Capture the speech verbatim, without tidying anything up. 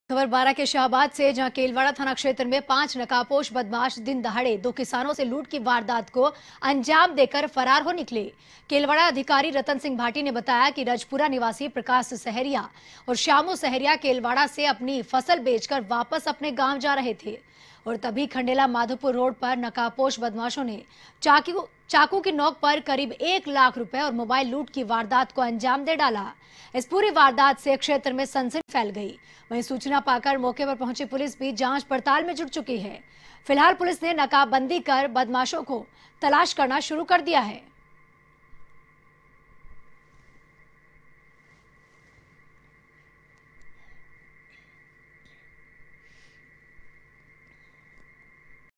खबर बारह के शाहबाद से, जहां केलवाड़ा थाना क्षेत्र में पांच नकाबपोश बदमाश दिन दहाड़े दो किसानों से लूट की वारदात को अंजाम देकर फरार हो निकले। केलवाड़ा अधिकारी रतन सिंह भाटी ने बताया कि रजपुरा निवासी प्रकाश सहरिया और श्यामू सहरिया केलवाड़ा से अपनी फसल बेचकर वापस अपने गांव जा रहे थे और तभी खंडेला माधोपुर रोड पर नकाबपोश बदमाशों ने चाकू चाकू की नोक पर करीब एक लाख रुपए और मोबाइल लूट की वारदात को अंजाम दे डाला। इस पूरी वारदात से क्षेत्र में सनसनी फैल गई। वहीं सूचना पाकर मौके पर पहुंची पुलिस भी जांच पड़ताल में जुट चुकी है। फिलहाल पुलिस ने नकाबबंदी कर बदमाशों को तलाश करना शुरू कर दिया है।